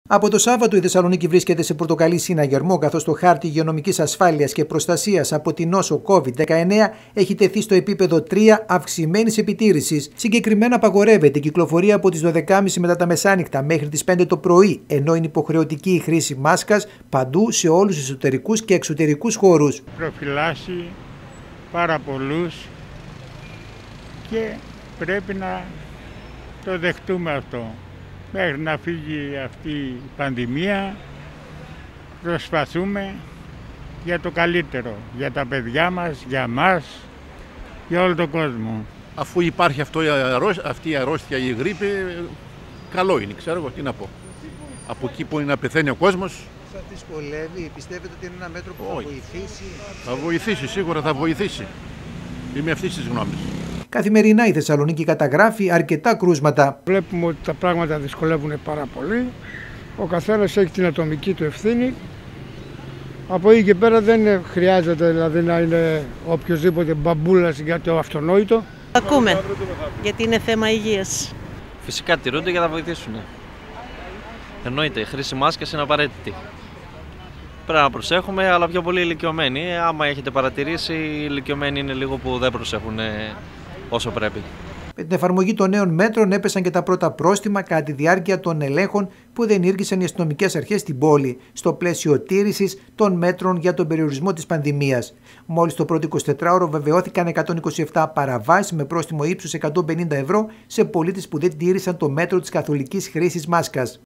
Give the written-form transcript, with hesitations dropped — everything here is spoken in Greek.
Από το Σάββατο η Θεσσαλονίκη βρίσκεται σε πορτοκαλί συναγερμό, καθώς το χάρτη υγειονομικής ασφάλειας και προστασίας από την νόσο COVID-19 έχει τεθεί στο επίπεδο 3 αυξημένης επιτήρησης. Συγκεκριμένα απαγορεύεται η κυκλοφορία από τις 12.30 μετά τα μεσάνυχτα μέχρι τις 5 το πρωί, ενώ είναι υποχρεωτική η χρήση μάσκας παντού σε όλους τους εσωτερικούς και εξωτερικούς χώρους. Προφυλάσσει πάρα πολλούς και πρέπει να το δεχτούμε αυτό. Μέχρι να φύγει αυτή η πανδημία προσπαθούμε για το καλύτερο, για τα παιδιά μας, για μας, για όλο τον κόσμο. Αφού υπάρχει αυτή η αρρώστια, η γρίπη, καλό είναι, ξέρω εγώ τι να πω. Από εκεί που είναι να πεθαίνει ο κόσμος. Σας δυσκολεύει, πιστεύετε ότι είναι ένα μέτρο που θα βοηθήσει? Θα βοηθήσει, σίγουρα θα βοηθήσει. Είμαι αυτής της γνώμης. Καθημερινά η Θεσσαλονίκη καταγράφει αρκετά κρούσματα. Βλέπουμε ότι τα πράγματα δυσκολεύουν πάρα πολύ. Ο καθένας έχει την ατομική του ευθύνη. Από εκεί και πέρα δεν χρειάζεται δηλαδή να είναι οποιοδήποτε μπαμπούλας για το αυτονόητο. Ακούμε, γιατί είναι θέμα υγείας. Φυσικά τηρούνται για να βοηθήσουν. Εννοείται, η χρήση μάσκας είναι απαραίτητη. Πρέπει να προσέχουμε, αλλά πιο πολύ ηλικιωμένοι. Άμα έχετε παρατηρήσει, οι ηλικιωμένοι είναι λίγο που δεν προσέχουν όσο πρέπει. Με την εφαρμογή των νέων μέτρων έπεσαν και τα πρώτα πρόστιμα κατά τη διάρκεια των ελέγχων που διενήργησαν οι αστυνομικές αρχές στην πόλη, στο πλαίσιο τήρησης των μέτρων για τον περιορισμό της πανδημίας. Μόλις το πρώτο 24ωρο βεβαιώθηκαν 127 παραβάσεις με πρόστιμο ύψους 150 ευρώ σε πολίτες που δεν τήρησαν το μέτρο της καθολικής χρήσης μάσκας.